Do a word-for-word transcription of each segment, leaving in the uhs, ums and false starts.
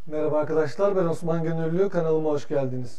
Merhaba arkadaşlar, ben Osman Gönüllü, kanalıma hoş geldiniz.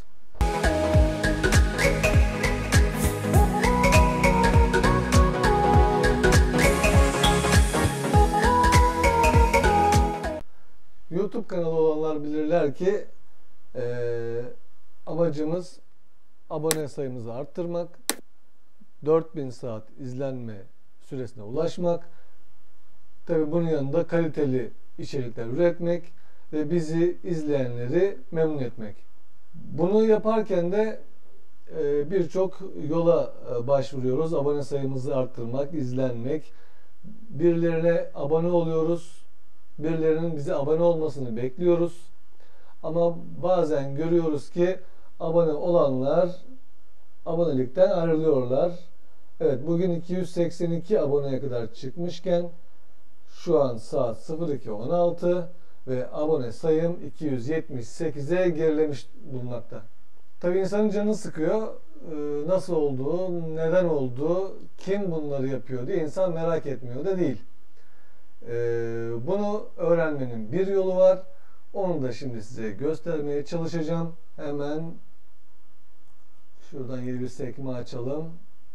YouTube kanalı olanlar bilirler ki e, amacımız abone sayımızı arttırmak, dört bin saat izlenme süresine ulaşmak, tabi bunun yanında kaliteli içerikler üretmek ve bizi izleyenleri memnun etmek. Bunu yaparken de e, birçok yola e, başvuruyoruz. Abone sayımızı arttırmak, izlenmek. Birilerine abone oluyoruz. Birilerinin bize abone olmasını bekliyoruz. Ama bazen görüyoruz ki abone olanlar abonelikten ayrılıyorlar. Evet, bugün iki yüz seksen iki aboneye kadar çıkmışken şu an saat sıfır iki on altı ve abone sayım iki yüz yetmiş sekize gerilemiş bulunmakta. Tabii insanın canını sıkıyor. Ee, nasıl olduğu, neden olduğu, kim bunları yapıyor diye insan merak etmiyor da değil. Ee, bunu öğrenmenin bir yolu var. Onu da şimdi size göstermeye çalışacağım. Hemen şuradan yeni bir sekme açalım.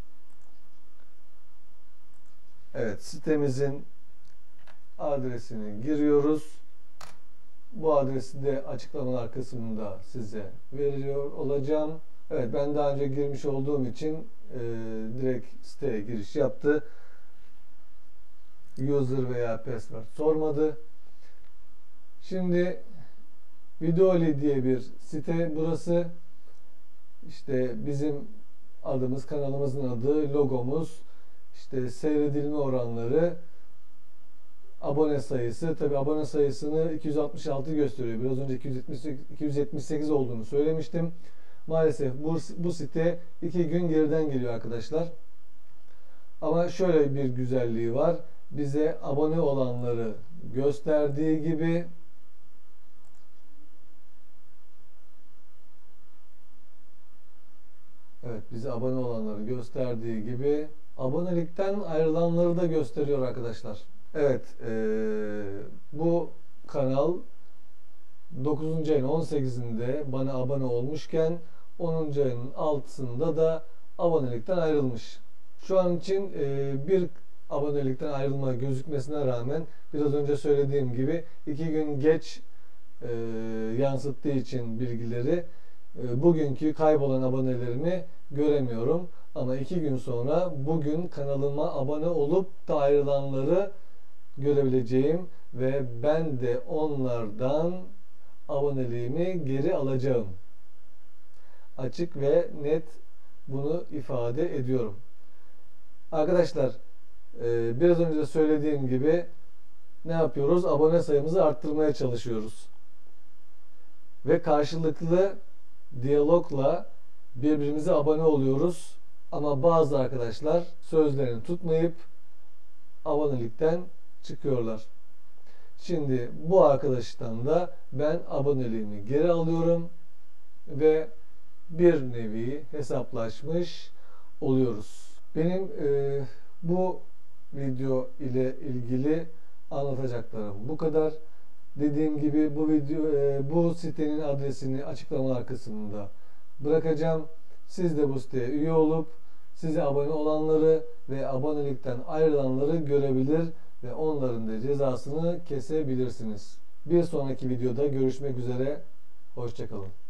Evet, sitemizin adresini giriyoruz. Bu adresi de açıklamalar kısmında size veriyor olacağım. Evet, ben daha önce girmiş olduğum için e, direkt siteye giriş yaptı. User veya password sormadı. Şimdi Videoli diye bir site burası. İşte bizim adımız, kanalımızın adı, logomuz, işte seyredilme oranları, abone sayısı. Tabi abone sayısını iki yüz altmış altı gösteriyor. Biraz önce iki yüz yetmiş sekiz olduğunu söylemiştim. Maalesef bu, bu site iki gün geriden geliyor arkadaşlar. Ama şöyle bir güzelliği var. Bize abone olanları gösterdiği gibi Evet, bize abone olanları gösterdiği gibi abonelikten ayrılanları da gösteriyor arkadaşlar. Evet, e, bu kanal dokuzuncu ayın on sekizinde bana abone olmuşken onuncu ayın altısında da abonelikten ayrılmış. Şu an için e, bir abonelikten ayrılma gözükmesine rağmen biraz önce söylediğim gibi iki gün geç e, yansıttığı için bilgileri e, bugünkü kaybolan abonelerimi göremiyorum. Ama iki gün sonra bugün kanalıma abone olup da ayrılanları görebileceğim ve ben de onlardan aboneliğimi geri alacağım. Açık ve net bunu ifade ediyorum. Arkadaşlar, biraz önce de söylediğim gibi ne yapıyoruz? Abone sayımızı arttırmaya çalışıyoruz. Ve karşılıklı diyalogla birbirimize abone oluyoruz. Ama bazı arkadaşlar sözlerini tutmayıp abonelikten çıkıyorlar. Şimdi bu arkadaştan da ben aboneliğimi geri alıyorum ve bir nevi hesaplaşmış oluyoruz. Benim e, bu video ile ilgili anlatacaklarım bu kadar. Dediğim gibi bu video e, bu sitenin adresini açıklamalar kısmında bırakacağım. Siz de bu siteye üye olup size abone olanları ve abonelikten ayrılanları görebilir ve onların da cezasını kesebilirsiniz. Bir sonraki videoda görüşmek üzere. Hoşça kalın.